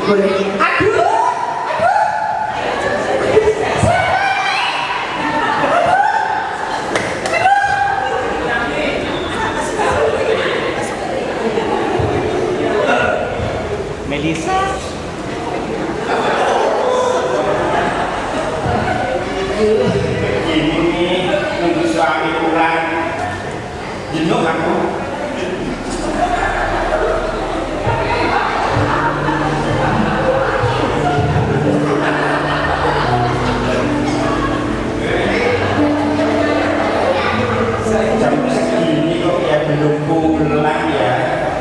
Boleh. Aduh. Melisa. Begini nunggu suami pulang jenuh aku. Jam segini kok ya belum pulang ya.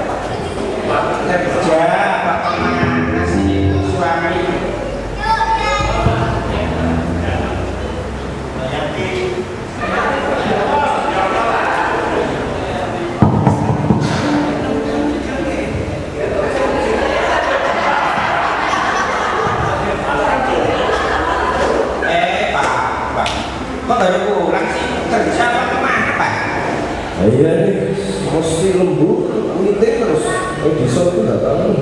Kerja apa kemana sih itu suami? Pak, kok baru pulang sih? Kerja apa kemana, Pak? Iya nih, mesti lembur, meeting terus. Di show itu nggak tahu.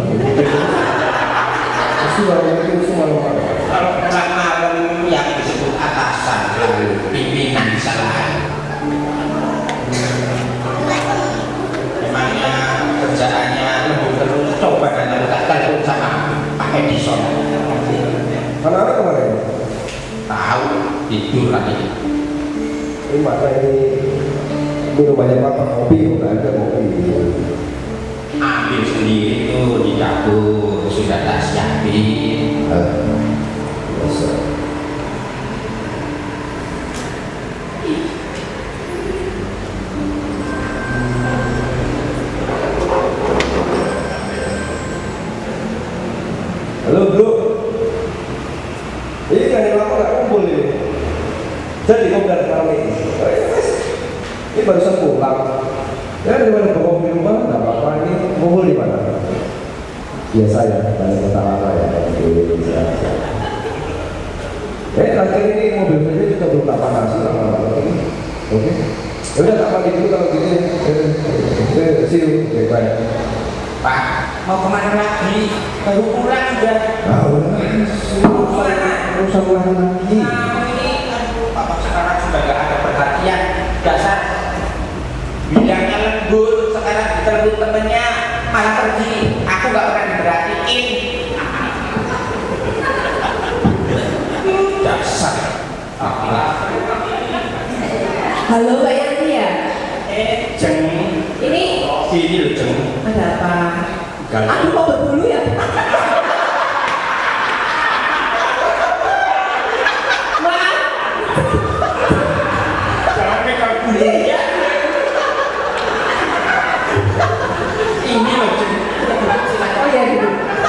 Mesti meeting semua malam. Kalau pulang malam yang disebut atasan lalu pimpinan salah. Memangnya kerjaannya lembur terus. Coba kan tak telepon sama Pak Edison. Anak-anak kemarin? Tahu tidur lagi. Ini maka ini rumahnya Papa kopi, nggak ada kopi. Ambil sendiri tuh di dapur sudah tak siapin. Biasa. Halo bro, ini kan yang lama nggak kumpul ini. Jadi ngobrol kami. Ini barusan pulang. Ya daripada bawa di rumah nggak apa-apa, ini kumpul di mana? Biasa ya, dari kota lama ya. Terakhir ini mobil ini juga belum tak panasi lama-lama ini. Oke. Udah tak pagi dulu kalau gini. See you. Oke, bye. Pak, mau kemana lagi? Baru pulang sudah. Nah, udah. Mau kemana? Usah pulang lagi. Nah, ini aduh, Papa sekarang sudah gak ada perhatian. Dasar bilangnya lembur, sekarang ditelepon temennya malah pergi. Aku gak pernah diperhatiin. Dasar apalah. Halo Mbak Yanti ya? Jeng. Ini loh Jeng. ada apa? Galau. Aduh kok berbulu ya? Maaf. Jangan pegang bulu ya. Ini loh Jeng. Oh ya gitu.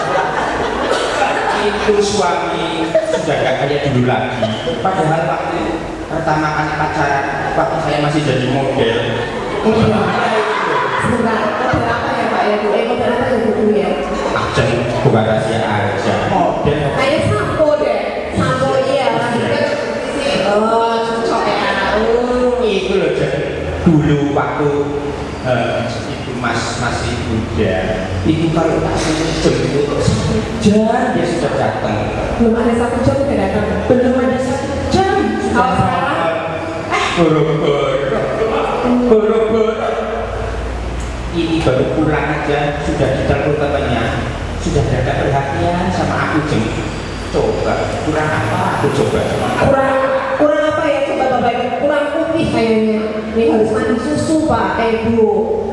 Itu suami sudah gak kayak dulu lagi. Padahal waktu pertama kali pacaran, waktu saya masih jadi model. Sebentar, model apa ya Pak ya? Model apa ya dulu ya? Aja, bukan rahasia aja. Model. Kayak sampo deh. Sampo iya. Oh, cocok ya. Itu loh Jeng. Dulu waktu itu masih muda, itu kalau tak jemput satu jam dia sudah datang. Belum ada 1 jam udah datang. Belum ada 1 jam Kalau sekarang? Boro-boro. Ini baru pulang aja sudah ditelepon temannya, sudah ada perhatian sama aku Jeng. Coba kurang apa aku coba. Kurang apa ya coba Bapak Ibu? Kurang putih kayaknya. Ini harus mandi susu Pak Ibu.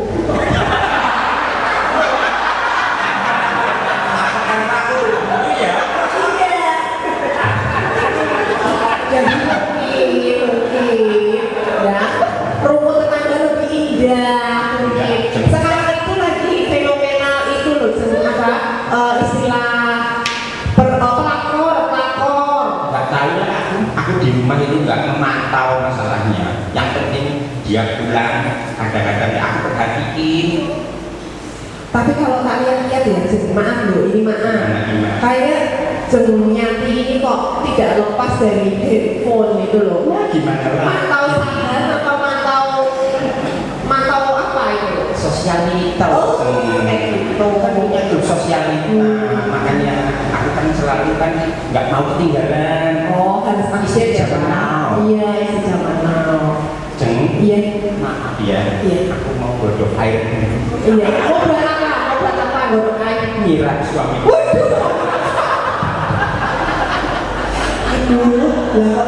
Jadi mungkin ya rumput tetangga lebih indah mungkin. Sekarang itu lagi fenomenal itu loh apa istilah pelakor. Gak tahu lah aku di rumah itu nggak memantau masalahnya. Yang penting dia pulang, kadang-kadang aku perhatiin. Tapi kalau kalian lihat ya, maaf loh, ini maaf. Kayak Jeng Yanti ini kok tidak lepas dari handphone itu loh. Gimana lah? Mantau saran atau mantau apa itu? Sosialita. Oh, kayak gitu. Kan punya grup sosialita, makanya selalu kan nggak mau ketinggalan. Oh, harus update ya Pak. Iya, isi zaman now. Jeng, Iya, maaf. iya, Iya. aku mau godok air. Iya, mau buat apa? Mau buat apa? Godok air. Nyiram suami. Waduh, lah kok